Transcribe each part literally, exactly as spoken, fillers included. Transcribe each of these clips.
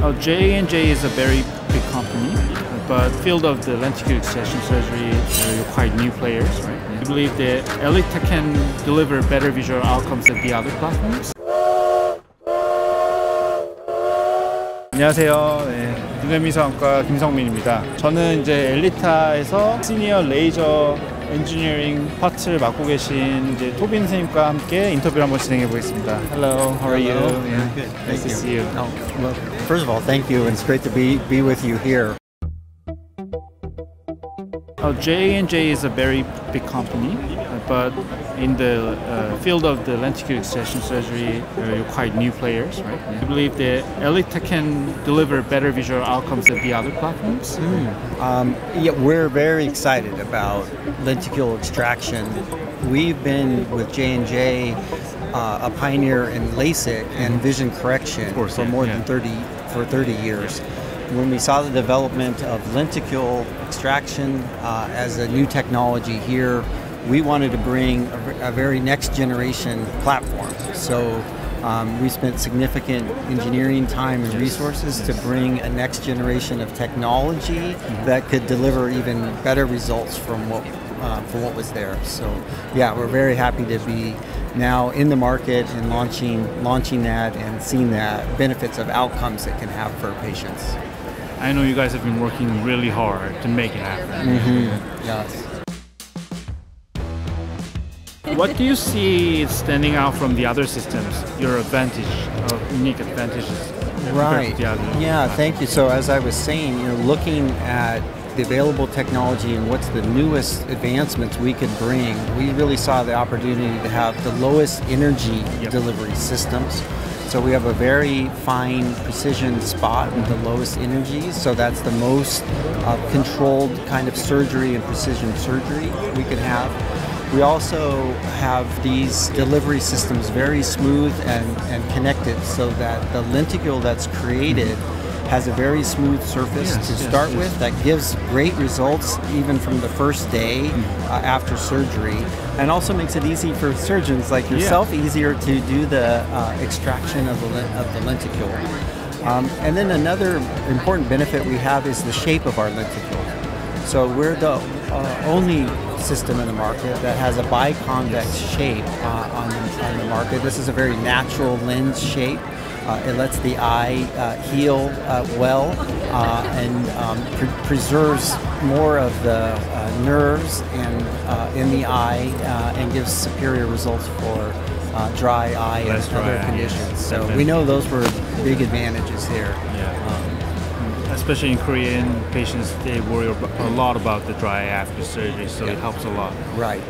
Oh, J and J is a very big company, but field of the lenticular extraction surgery, uh, you're quite new players, right? You believe that Ellita can deliver better visual outcomes than the other platforms? 안녕하세요. 네, 눈외미성과 김성민입니다. 저는 이제 엘리타에서 시니어 레이저 엔지니어링 파트를 맡고 계신 이제 토빈 선생님과 함께 인터뷰를 한번 진행해 보겠습니다. Hello, how are you? Yeah, good. Nice to see you. Oh, well, first of all, thank you, and it's great to be be with you here. Oh, J and J is a very big company, but in the uh, field of the lenticular extraction surgery, uh, you're quite new players, right? You believe that Ellita can deliver better visual outcomes than the other platforms? Mm. Um, yeah, we're very excited about lenticular extraction. We've been with J and J, uh, a pioneer in LASIK and vision correction course, for yeah, more yeah. than thirty for thirty years. When we saw the development of lenticular extraction uh, as a new technology here, we wanted to bring a, a very next generation platform. So um, we spent significant engineering time and resources to bring a next generation of technology mm-hmm. that could deliver even better results from what uh, from what was there. So yeah, we're very happy to be now in the market and launching launching that and seeing the benefits of outcomes it can have for patients. I know you guys have been working really hard to make it happen. Mm-hmm. Yes. What do you see standing out from the other systems? Your advantage, or unique advantages? Right. The other yeah. Thank you. So as I was saying, you know, looking at the available technology and what's the newest advancements we could bring, we really saw the opportunity to have the lowest energy yep. delivery systems. So we have a very fine precision spot with the lowest energies. So that's the most uh, controlled kind of surgery and precision surgery we could have. We also have these delivery systems very smooth and, and connected so that the lenticule that's created has a very smooth surface yes, to yes, start yes. with that gives great results even from the first day uh, after surgery, and also makes it easy for surgeons like yourself yeah. easier to do the uh, extraction of the, of the lenticule. Um, and then another important benefit we have is the shape of our lenticule. So we're the uh, only system in the market that has a biconvex shape uh, on, on the market. This is a very natural lens shape. Uh, it lets the eye uh, heal uh, well uh, and um, pre preserves more of the uh, nerves and uh, in the eye uh, and gives superior results for uh, dry eye Less and dry other eye, conditions. yeah. So Definitely. we know those were big advantages here. Yeah. Um, Especially in Korean patients, they worry a lot about the dry eye after surgery, so yeah. it helps a lot. Right.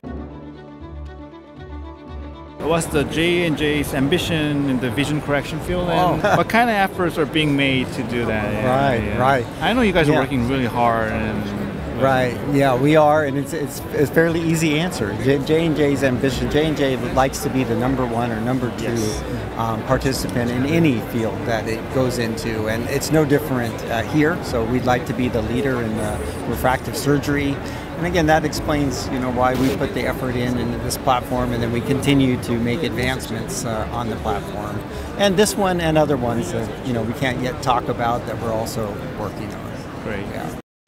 What's the J and J's ambition in the vision correction field, and oh. what kind of efforts are being made to do that? Yeah, right, yeah. right. I know you guys yeah. are working really hard. And, Right. Yeah, we are, and it's it's it's a fairly easy answer. J and J's ambition. J and J likes to be the number one or number two yes. um, participant in any field that it goes into, and it's no different uh, here. So we'd like to be the leader in the refractive surgery, and again, that explains you know why we put the effort in into this platform, and then we continue to make advancements uh, on the platform, and this one and other ones that you know we can't yet talk about that we're also working on. Great. Yeah.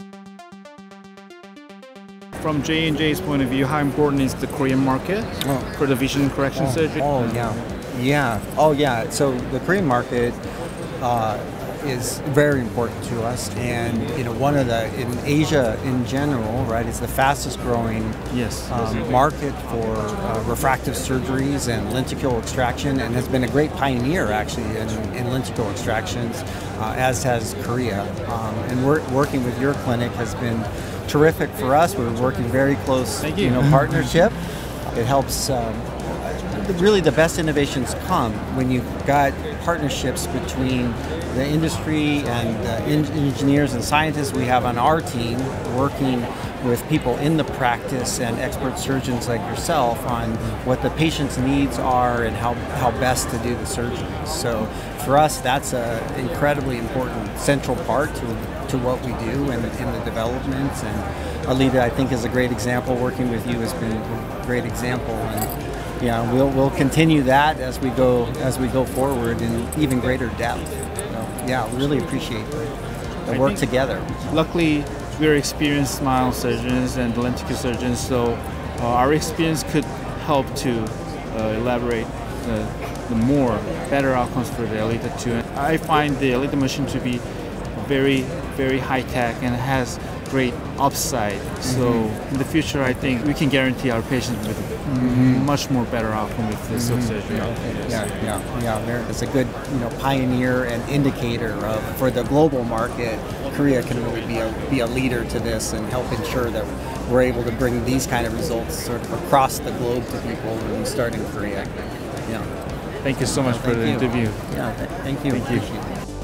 From J and J's point of view, how important is the Korean market oh. for the vision correction oh, surgery? Oh yeah, yeah. Oh yeah. So the Korean market uh, is very important to us, and you know one of the in Asia in general, right? It's the fastest growing yes. um, market for uh, refractive surgeries and lenticular extraction, and has been a great pioneer actually in, in lenticular extractions, uh, as has Korea. Um, and we're working with your clinic has been terrific for us. We're working very close, Thank you. you know, partnership. It helps. Um, really, the best innovations come when you've got partnerships between the industry and the en engineers and scientists we have on our team, working with people in the practice and expert surgeons like yourself on what the patient's needs are and how how best to do the surgery. So for us, that's an incredibly important central part to to what we do and in the developments. And Alita, I think, is a great example. Working with you has been a great example, and yeah, we'll we'll continue that as we go as we go forward in even greater depth. So. yeah, really appreciate the, the I work think- together. Luckily, we're experienced smile surgeons and lenticle surgeons, so uh, our experience could help to uh, elaborate the, the more better outcomes for the Elita two. And I find the Elita machine to be very, very high tech and has great upside. So in the future, I think we can guarantee our patients with much more better outcome with the silk surgery. Yeah, yeah, yeah. Very- It's a good, you know, pioneer and indicator of for the global market. Korea can really be a be a leader to this and help ensure that we're able to bring these kind of results sort of across the globe to people when we start in Korea. Yeah. Thank you so much for Thank the you. interview. Yeah. th- Thank you. Thank you. Appreciate it.